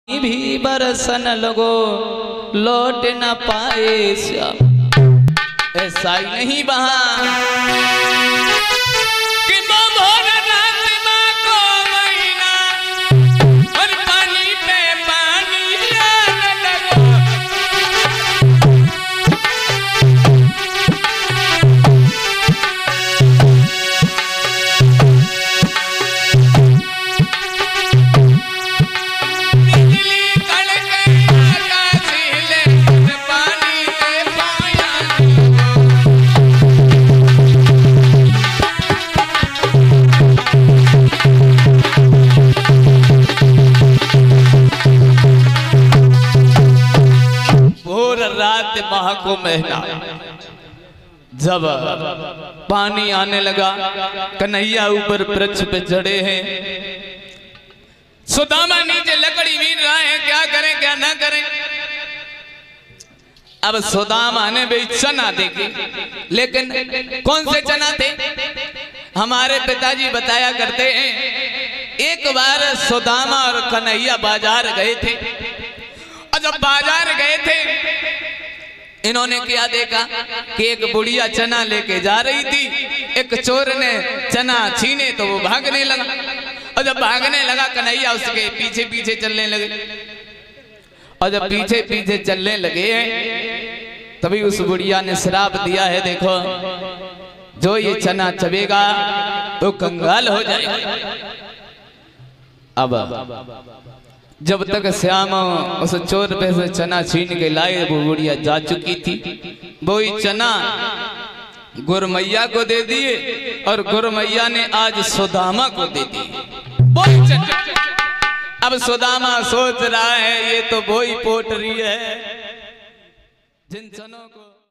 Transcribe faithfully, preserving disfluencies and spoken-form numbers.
भी बरसन लगो लौट न पाए श्याम। ऐसा ही नहीं बहा माह को महीना जब पानी आने लगा, कन्हैया ऊपर वृक्ष पे चढ़े हैं, सुदामा नीचे लकड़ी बीन रहा है, क्या करें क्या ना करें। अब सुदामा ने भी चना देखे, लेकिन कौन से चना थे? हमारे पिताजी बताया करते हैं एक बार सुदामा और कन्हैया बाजार गए थे, और जब बाजार गए थे इन्होंने क्या देखा कि एक बुढ़िया चना लेके जा रही थी, एक चोर ने चना छीने तो वो भागने लगा, और जब भागने लगा कन्हैया उसके पीछे पीछे चलने लगे, और जब पीछे पीछे चलने लगे तभी उस बुढ़िया ने श्राप दिया है, देखो जो ये चना चबेगा तो कंगाल हो जाएगा। अब जब तक श्याम उस चोर पे से चना छीन के लाए वो बुढ़िया जा चुकी थी, वो ही चना गुरमैया को दे दिए और गुरमैया ने आज सुदामा को दे दिए वो ही चना। अब सुदामा सोच रहा है ये तो वो ही पोटरी है जिन चनों को